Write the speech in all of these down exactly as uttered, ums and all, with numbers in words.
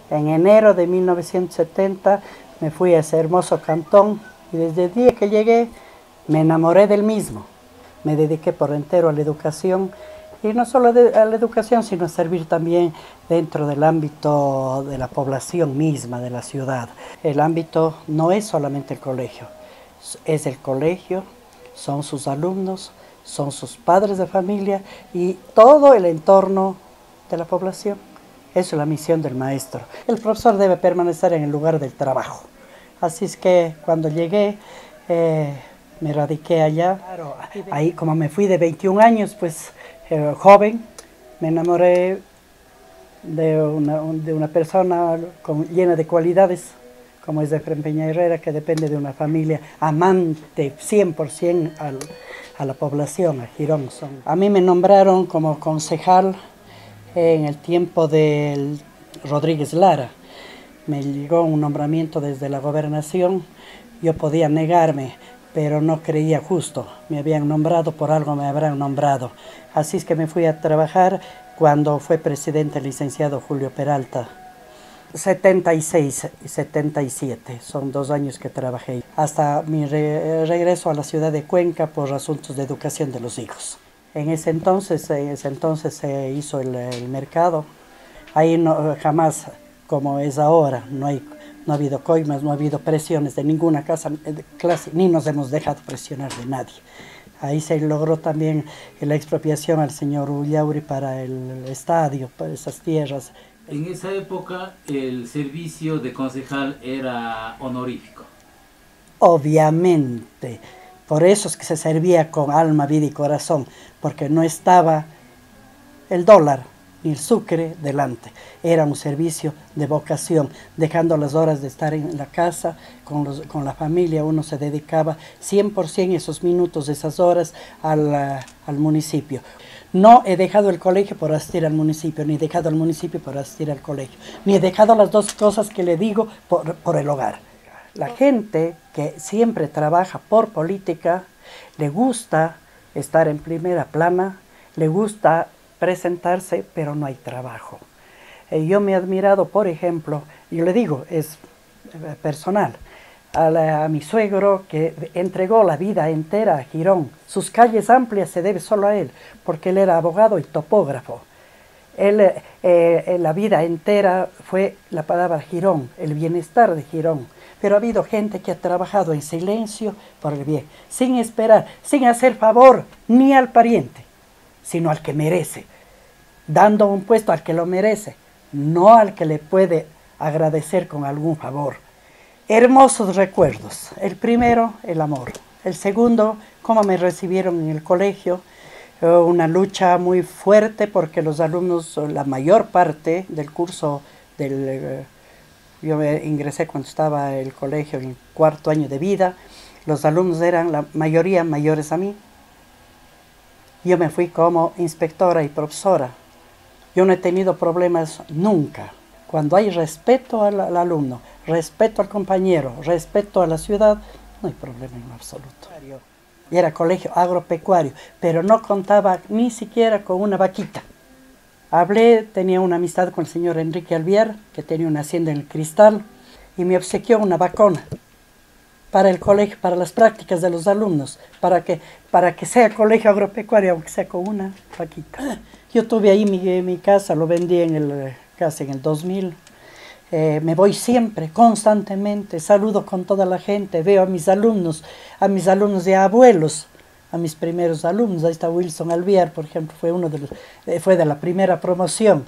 En enero de mil novecientos setenta me fui a ese hermoso cantón y desde el día que llegué me enamoré del mismo. Me dediqué por entero a la educación y no solo a la educación, sino a servir también dentro del ámbito de la población misma, de la ciudad. El ámbito no es solamente el colegio, es el colegio, son sus alumnos, son sus padres de familia y todo el entorno de la población. Esa es la misión del maestro. El profesor debe permanecer en el lugar del trabajo. Así es que cuando llegué, eh, me radiqué allá. Ahí, como me fui de veintiún años, pues eh, joven, me enamoré de una, de una persona con, llena de cualidades, como es Efrén Peña Herrera, que depende de una familia amante cien por ciento al, a la población, a Girón. A mí me nombraron como concejal en el tiempo de Rodríguez Lara. Me llegó un nombramiento desde la gobernación, yo podía negarme, pero no creía justo. Me habían nombrado, por algo me habrán nombrado. Así es que me fui a trabajar cuando fue presidente el licenciado Julio Peralta. setenta y seis y setenta y siete, son dos años que trabajé, hasta mi re regreso a la ciudad de Cuenca por asuntos de educación de los hijos. En ese entonces, en ese entonces se hizo el, el mercado, ahí no, jamás como es ahora, no, hay, no ha habido coimas, no ha habido presiones de ninguna casa, de clase, ni nos hemos dejado presionar de nadie. Ahí se logró también la expropiación al señor Ullauri para el estadio, para esas tierras. En esa época el servicio de concejal era honorífico. Obviamente, por eso es que se servía con alma, vida y corazón, porque no estaba el dólar ni el sucre delante. Era un servicio de vocación, dejando las horas de estar en la casa, con, los, con la familia, uno se dedicaba cien por ciento esos minutos, esas horas al, al municipio. No he dejado el colegio por asistir al municipio, ni he dejado el municipio por asistir al colegio, ni he dejado las dos cosas que le digo por, por el hogar. La gente que siempre trabaja por política, le gusta estar en primera plana, le gusta presentarse, pero no hay trabajo. Eh, yo me he admirado, por ejemplo, yo le digo, es eh, personal, a, la, a mi suegro que entregó la vida entera a Girón. Sus calles amplias se debe solo a él, porque él era abogado y topógrafo. Él, eh, la vida entera fue la palabra Girón, el bienestar de Girón. Pero ha habido gente que ha trabajado en silencio por el bien, sin esperar, sin hacer favor ni al pariente, sino al que merece, dando un puesto al que lo merece, no al que le puede agradecer con algún favor. Hermosos recuerdos. El primero, el amor. El segundo, cómo me recibieron en el colegio. Una lucha muy fuerte porque los alumnos, la mayor parte del curso, del, yo ingresé cuando estaba en el colegio en cuarto año de vida, los alumnos eran la mayoría mayores a mí. Yo me fui como inspectora y profesora. Yo no he tenido problemas nunca. Cuando hay respeto al, al alumno, respeto al compañero, respeto a la ciudad, no hay problema en absoluto. Y era colegio agropecuario, pero no contaba ni siquiera con una vaquita. Hablé, tenía una amistad con el señor Enrique Alviar, que tenía una hacienda en el Cristal, y me obsequió una vacona para el colegio, para las prácticas de los alumnos, para que, para que sea colegio agropecuario, aunque sea con una vaquita. Yo tuve ahí mi, mi casa, lo vendí en el, casi en el dos mil. Eh, me voy siempre, constantemente, saludo con toda la gente, veo a mis alumnos, a mis alumnos y a abuelos, a mis primeros alumnos. Ahí está Wilson Alviar, por ejemplo, fue uno de los, eh, fue de la primera promoción.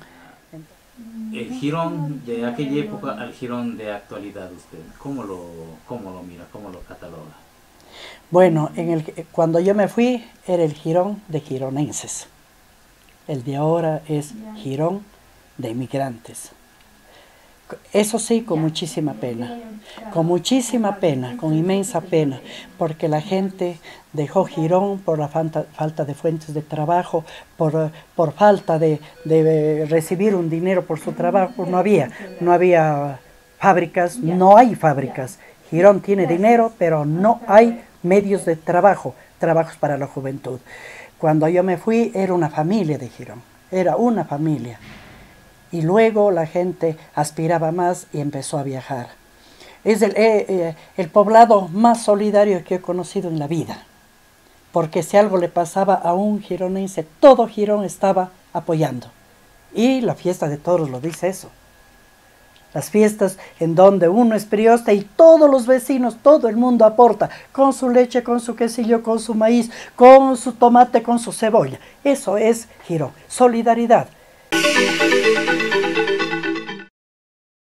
El Girón de aquella época al Girón de actualidad, usted, ¿cómo lo, cómo lo mira, cómo lo cataloga? Bueno, en el, cuando yo me fui era el Girón de gironenses. El de ahora es Girón de inmigrantes. Eso sí, con muchísima pena, con muchísima pena, con inmensa pena, porque la gente dejó Girón por la falta, falta de fuentes de trabajo, por, por falta de, de recibir un dinero por su trabajo. No había, no había fábricas, no hay fábricas. Girón tiene dinero, pero no hay medios de trabajo, trabajos para la juventud. Cuando yo me fui era una familia de Girón, era una familia. Y luego la gente aspiraba más y empezó a viajar. Es el, eh, eh, el poblado más solidario que he conocido en la vida. Porque si algo le pasaba a un gironense, todo Girón estaba apoyando. Y la fiesta de toros lo dice eso. Las fiestas en donde uno es prioste y todos los vecinos, todo el mundo aporta, con su leche, con su quesillo, con su maíz, con su tomate, con su cebolla. Eso es Girón, solidaridad.